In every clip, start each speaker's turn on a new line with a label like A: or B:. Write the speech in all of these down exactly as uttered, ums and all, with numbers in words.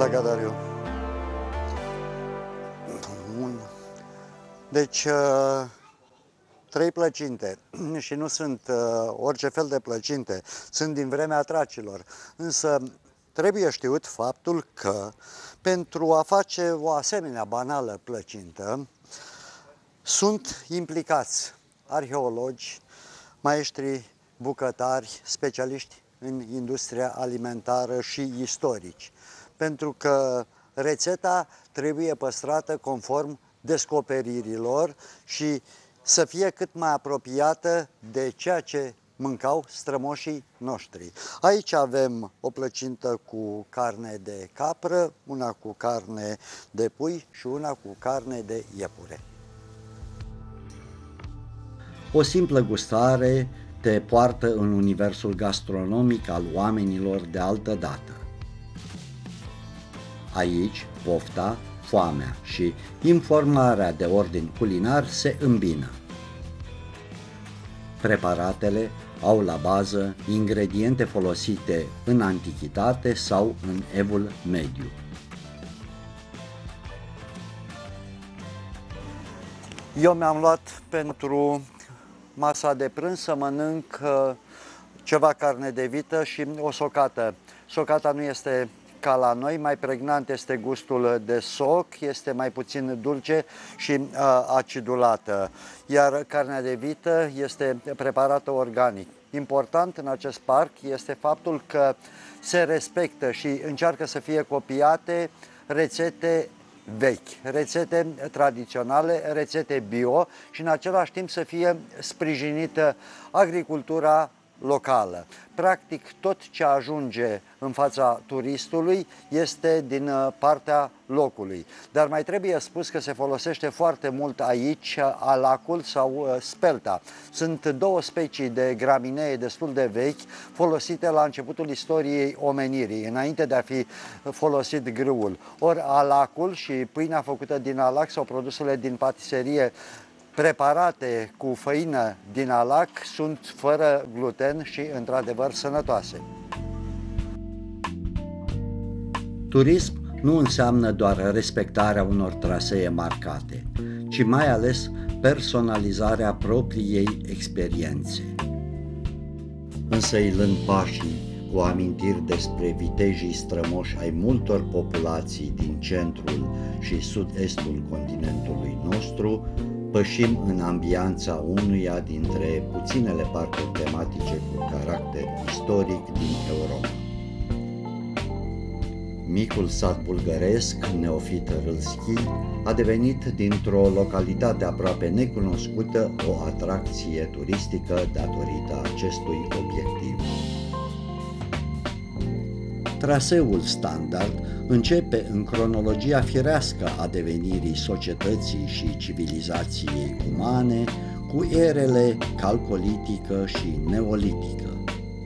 A: Благодарю. Bun. Deci, trei plăcinte și nu sunt orice fel de plăcinte, sunt din vremea tracilor. Însă trebuie știut faptul că pentru a face o asemenea banală plăcintă sunt implicați arheologi, maestri bucătari, specialiști în industria alimentară și istorici. Pentru că rețeta trebuie păstrată conform descoperirilor și să fie cât mai apropiată de ceea ce mâncau strămoșii noștri. Aici avem o plăcintă cu carne de capră, una cu carne de pui și una cu carne de iepure.
B: O simplă gustare te poartă în universul gastronomic al oamenilor de altă dată. Aici, pofta, foamea și informarea de ordin culinar se îmbină. Preparatele au la bază ingrediente folosite în antichitate sau în evul mediu.
A: Eu mi-am luat pentru masa de prânz să mănânc ceva carne de vită și o socată. Socata nu este ca la noi, mai pregnant este gustul de soc, este mai puțin dulce și uh, acidulată, iar carnea de vită este preparată organic. Important în acest parc este faptul că se respectă și încearcă să fie copiate rețete vechi, rețete tradiționale, rețete bio și în același timp să fie sprijinită agricultura locală. Practic tot ce ajunge în fața turistului este din partea locului. Dar mai trebuie spus că se folosește foarte mult aici alacul sau spelta. Sunt două specii de graminee destul de vechi folosite la începutul istoriei omenirii, înainte de a fi folosit grâul. Ori alacul și pâinea făcută din alac sau produsele din patiserie preparate cu făină din alac sunt fără gluten și într-adevăr sănătoase.
B: Turism nu înseamnă doar respectarea unor trasee marcate, ci mai ales personalizarea propriei experiențe. Însăilând pașii cu amintiri despre vitejii strămoși ai multor populații din centrul și sud-estul continentului nostru, pășim în ambianța unuia dintre puținele parcuri tematice cu caracter istoric din Europa. Micul sat bulgăresc, Neofit Râlski, a devenit dintr-o localitate aproape necunoscută o atracție turistică datorită acestui obiectiv. Traseul standard începe în cronologia firească a devenirii societății și civilizației umane cu erele calcolitică și neolitică.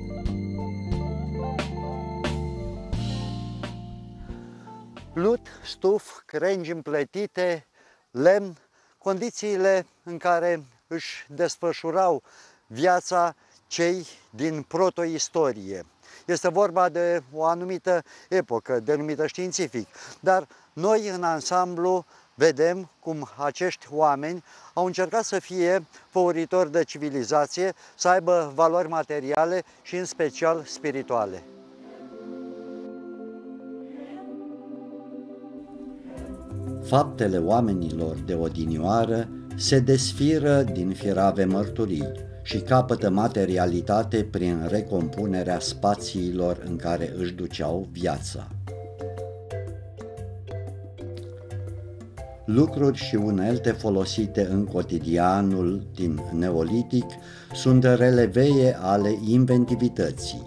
A: Lut, stuf, crengi împletite, lemn, condițiile în care își desfășurau viața cei din protoistorie. Este vorba de o anumită epocă, denumită științific, dar noi în ansamblu vedem cum acești oameni au încercat să fie făuritori de civilizație, să aibă valori materiale și în special spirituale.
B: Faptele oamenilor de odinioară se desfiră din firave mărturii și capătă materialitate prin recompunerea spațiilor în care își duceau viața. Lucruri și unelte folosite în cotidianul din neolitic sunt releveie ale inventivității.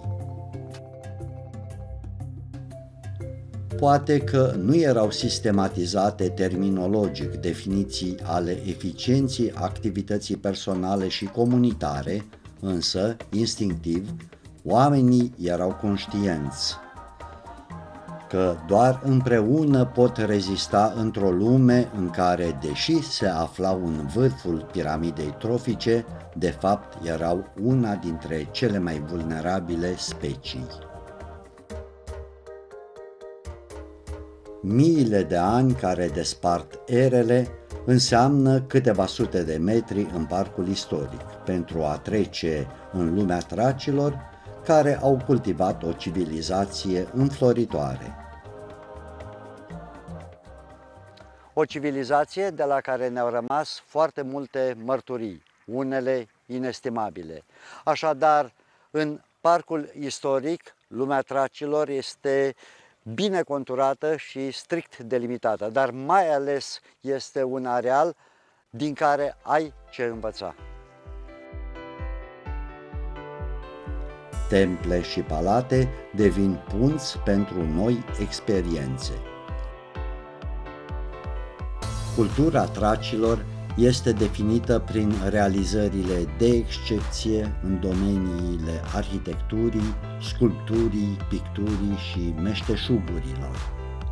B: Poate că nu erau sistematizate terminologic definiții ale eficienței activității personale și comunitare, însă, instinctiv, oamenii erau conștienți că doar împreună pot rezista într-o lume în care, deși se aflau în vârful piramidei trofice, de fapt erau una dintre cele mai vulnerabile specii. miile de ani care despart erele înseamnă câteva sute de metri în parcul istoric pentru a trece în lumea tracilor, care au cultivat o civilizație înfloritoare.
A: O civilizație de la care ne-au rămas foarte multe mărturii, unele inestimabile. Așadar, în parcul istoric, lumea tracilor este bine conturată și strict delimitată, dar mai ales este un areal din care ai ce învăța.
B: Temple și palate devin punți pentru noi experiențe. Cultura tracilor este definită prin realizările de excepție în domeniile arhitecturii, sculpturii, picturii și meșteșugurilor.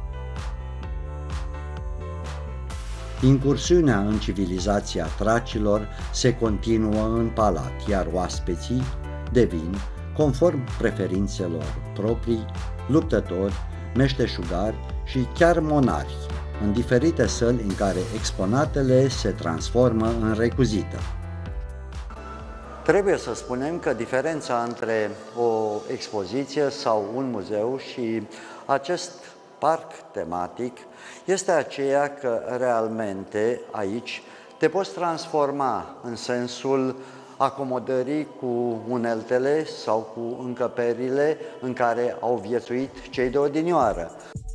B: Incursiunea în civilizația tracilor se continuă în palat, iar oaspeții devin, conform preferințelor proprii, luptători, meșteșugari și chiar monarhi, în diferite săli în care exponatele se transformă în recuzită.
A: Trebuie să spunem că diferența între o expoziție sau un muzeu și acest parc tematic este aceea că realmente aici te poți transforma în sensul acomodării cu uneltele sau cu încăperile în care au viețuit cei de odinioară.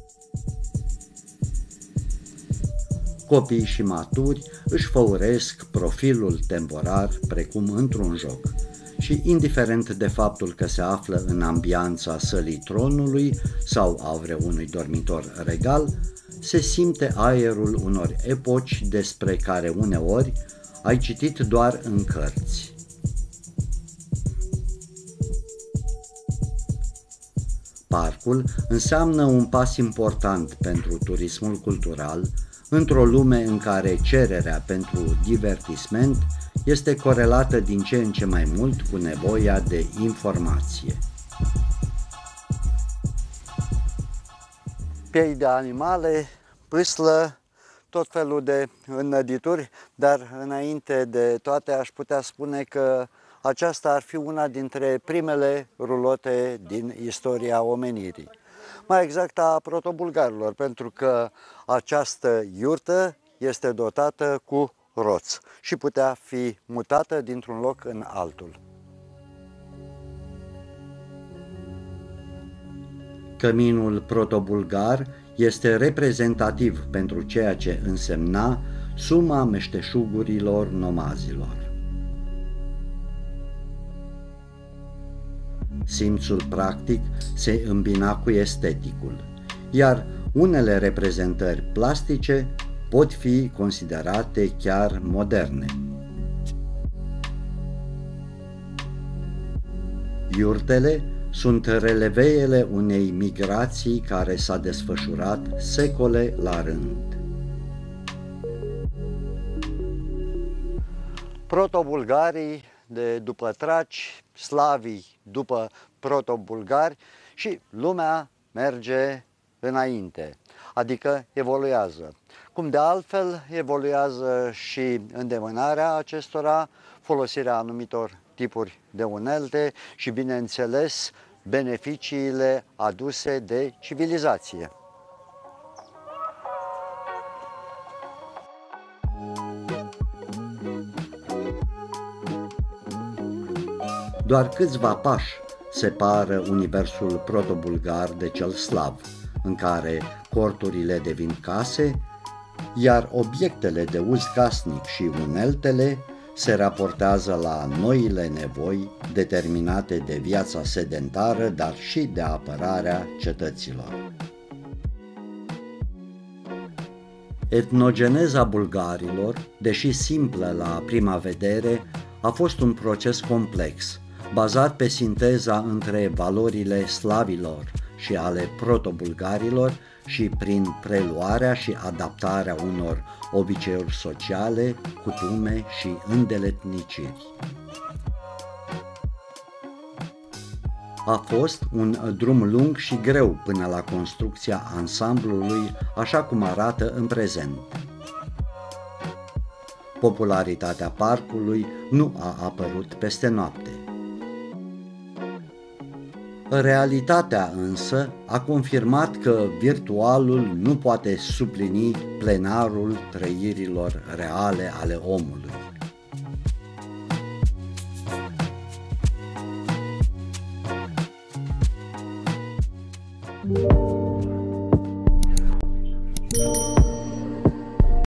B: Copiii și maturi își făuresc profilul temporar precum într-un joc și, indiferent de faptul că se află în ambianța sălii tronului sau a vreunui dormitor regal, se simte aerul unor epoci despre care uneori ai citit doar în cărți. Parcul înseamnă un pas important pentru turismul cultural, într-o lume în care cererea pentru divertisment este corelată din ce în ce mai mult cu nevoia de informație.
A: Piei de animale, pâslă, tot felul de înnădituri, dar înainte de toate aș putea spune că aceasta ar fi una dintre primele rulote din istoria omenirii. Mai exact a protobulgarilor, pentru că această iurtă este dotată cu roți și putea fi mutată dintr-un loc în altul.
B: Căminul protobulgar este reprezentativ pentru ceea ce însemna suma meșteșugurilor nomazilor. Simțul practic se îmbina cu esteticul, iar unele reprezentări plastice pot fi considerate chiar moderne. Iurtele sunt releveele unei migrații care s-a desfășurat secole la rând.
A: Protobulgarii de după traci, slavii după protobulgari și lumea merge înainte, adică evoluează. Cum de altfel evoluează și îndemânarea acestora, folosirea anumitor tipuri de unelte și, bineînțeles, beneficiile aduse de civilizație.
B: Doar câțiva pași separă universul protobulgar de cel slav, în care corturile devin case, iar obiectele de uz casnic și uneltele se raportează la noile nevoi determinate de viața sedentară, dar și de apărarea cetăților. Etnogeneza bulgarilor, deși simplă la prima vedere, a fost un proces complex, bazat pe sinteza între valorile slavilor și ale protobulgarilor și prin preluarea și adaptarea unor obiceiuri sociale, cutume și îndeletniciri. A fost un drum lung și greu până la construcția ansamblului, așa cum arată în prezent. Popularitatea parcului nu a apărut peste noapte. Realitatea însă a confirmat că virtualul nu poate suplini plenarul trăirilor reale ale omului.